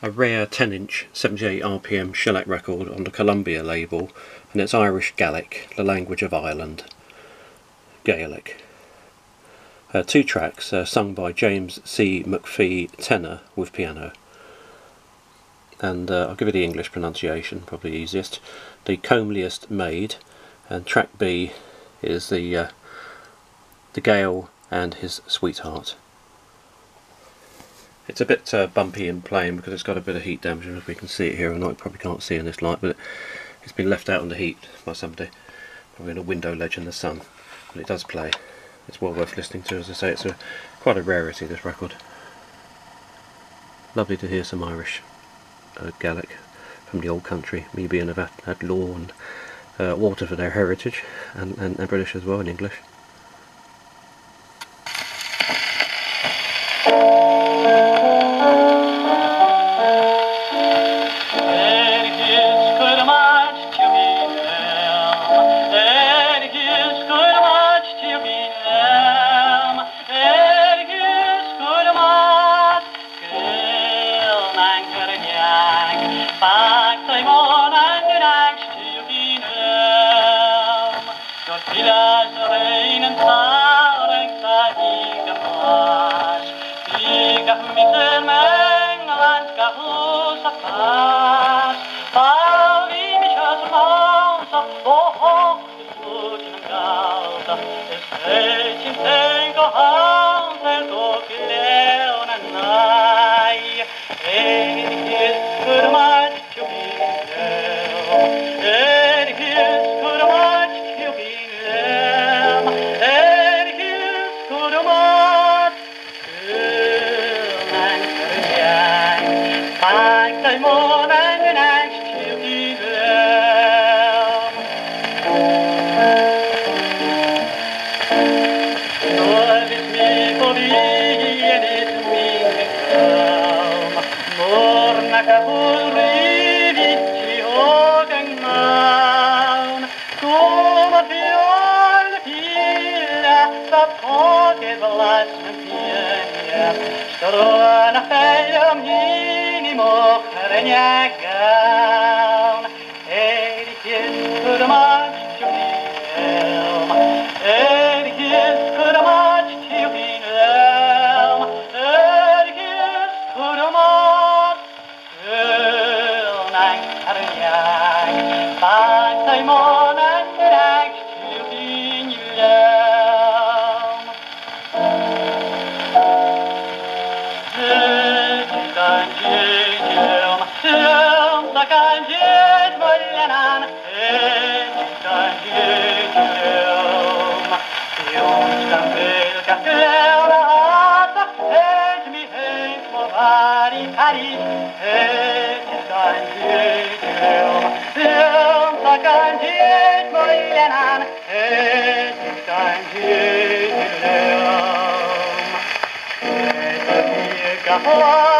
a rare 10-inch 78 RPM shellac record on the Columbia label, and it's Irish Gaelic, the language of Ireland, Gaelic. 2 tracks sung by James C. MacPhee tenor with piano. And I'll give you the English pronunciation, probably easiest. The Comliest Maid, and track B is the Gael And His Sweetheart. It's a bit bumpy in playing because it's got a bit of heat damage, as we can see it here. I know you probably can't see in this light, but it's been left out in the heat by somebody, probably in a window ledge in the sun. But it does play. It's well worth listening to. As I say, it's quite a rarity, this record. Lovely to hear some Irish Gaelic from the old country. Me being have had law and water for their heritage, and British as well, and English. Gaol